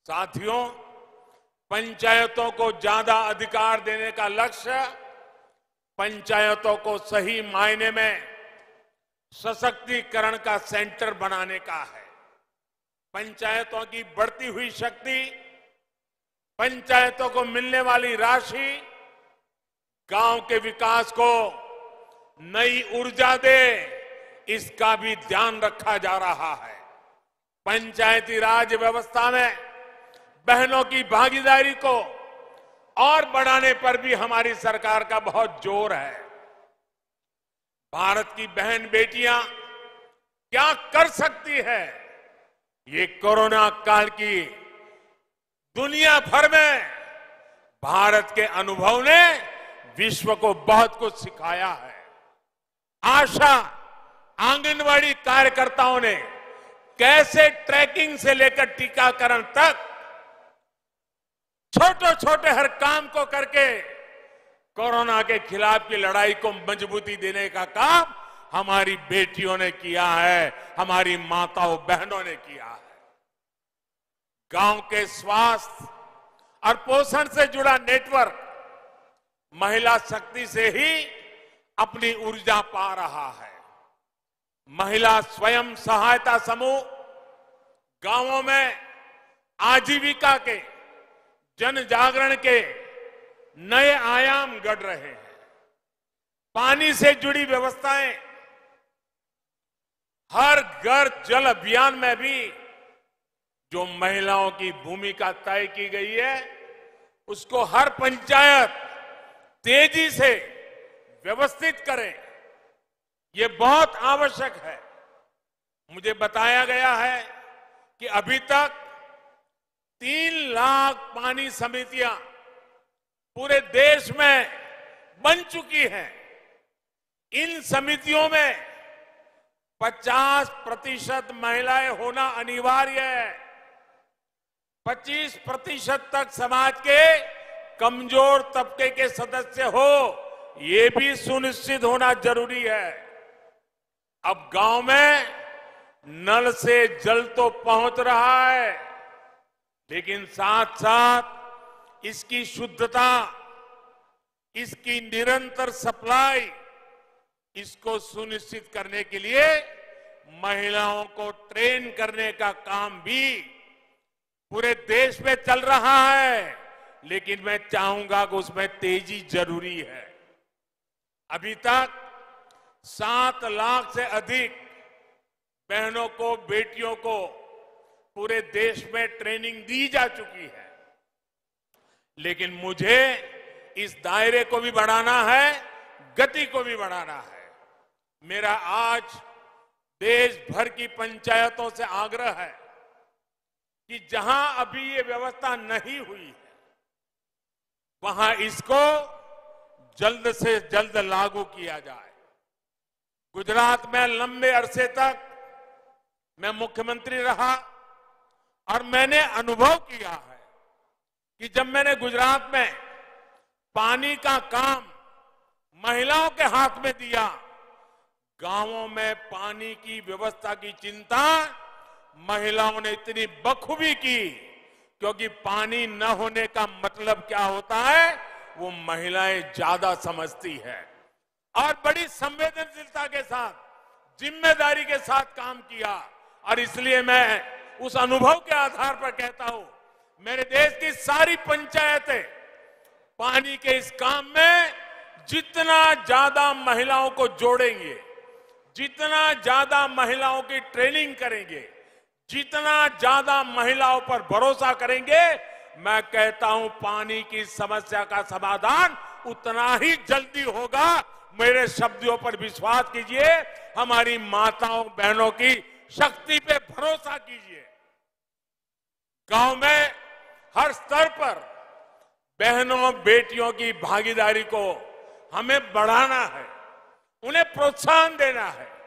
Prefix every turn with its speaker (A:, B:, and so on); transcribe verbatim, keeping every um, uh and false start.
A: साथियों, पंचायतों को ज्यादा अधिकार देने का लक्ष्य पंचायतों को सही मायने में सशक्तिकरण का सेंटर बनाने का है। पंचायतों की बढ़ती हुई शक्ति, पंचायतों को मिलने वाली राशि गांव के विकास को नई ऊर्जा दे, इसका भी ध्यान रखा जा रहा है। पंचायती राज व्यवस्था में बहनों की भागीदारी को और बढ़ाने पर भी हमारी सरकार का बहुत जोर है। भारत की बहन बेटियां क्या कर सकती है, ये कोरोना काल की दुनिया भर में भारत के अनुभव ने विश्व को बहुत कुछ सिखाया है। आशा आंगनवाड़ी कार्यकर्ताओं ने कैसे ट्रैकिंग से लेकर टीकाकरण तक छोटे छोटे हर काम को करके कोरोना के खिलाफ की लड़ाई को मजबूती देने का काम हमारी बेटियों ने किया है, हमारी माताओं बहनों ने किया है। गांव के स्वास्थ्य और पोषण से जुड़ा नेटवर्क महिला शक्ति से ही अपनी ऊर्जा पा रहा है। महिला स्वयं सहायता समूह गांवों में आजीविका के, जन जागरण के नए आयाम गढ़ रहे हैं। पानी से जुड़ी व्यवस्थाएं, हर घर जल अभियान में भी जो महिलाओं की भूमिका तय की गई है, उसको हर पंचायत तेजी से व्यवस्थित करें, ये बहुत आवश्यक है। मुझे बताया गया है कि अभी तक तीन लाख पानी समितियां पूरे देश में बन चुकी हैं। इन समितियों में पचास प्रतिशत महिलाएं होना अनिवार्य है। पच्चीस प्रतिशत तक समाज के कमजोर तबके के सदस्य हो, ये भी सुनिश्चित होना जरूरी है। अब गांव में नल से जल तो पहुंच रहा है, लेकिन साथ साथ इसकी शुद्धता, इसकी निरंतर सप्लाई, इसको सुनिश्चित करने के लिए महिलाओं को ट्रेन करने का काम भी पूरे देश में चल रहा है। लेकिन मैं चाहूंगा कि उसमें तेजी जरूरी है। अभी तक सात लाख से अधिक बहनों को, बेटियों को पूरे देश में ट्रेनिंग दी जा चुकी है। लेकिन मुझे इस दायरे को भी बढ़ाना है, गति को भी बढ़ाना है। मेरा आज देश भर की पंचायतों से आग्रह है कि जहां अभी ये व्यवस्था नहीं हुई है, वहां इसको जल्द से जल्द लागू किया जाए। गुजरात में लंबे अरसे तक मैं मुख्यमंत्री रहा और मैंने अनुभव किया है कि जब मैंने गुजरात में पानी का काम महिलाओं के हाथ में दिया, गांवों में पानी की व्यवस्था की चिंता महिलाओं ने इतनी बखूबी की, क्योंकि पानी न होने का मतलब क्या होता है वो महिलाएं ज्यादा समझती है। और बड़ी संवेदनशीलता के साथ, जिम्मेदारी के साथ काम किया। और इसलिए मैं उस अनुभव के आधार पर कहता हूं, मेरे देश की सारी पंचायतें पानी के इस काम में जितना ज्यादा महिलाओं को जोड़ेंगे, जितना ज्यादा महिलाओं की ट्रेनिंग करेंगे, जितना ज्यादा महिलाओं पर भरोसा करेंगे, मैं कहता हूं पानी की समस्या का समाधान उतना ही जल्दी होगा। मेरे शब्दों पर विश्वास कीजिए, हमारी माताओं बहनों की शक्ति पे भरोसा कीजिए। गांव में हर स्तर पर बहनों बेटियों की भागीदारी को हमें बढ़ाना है, उन्हें प्रोत्साहन देना है।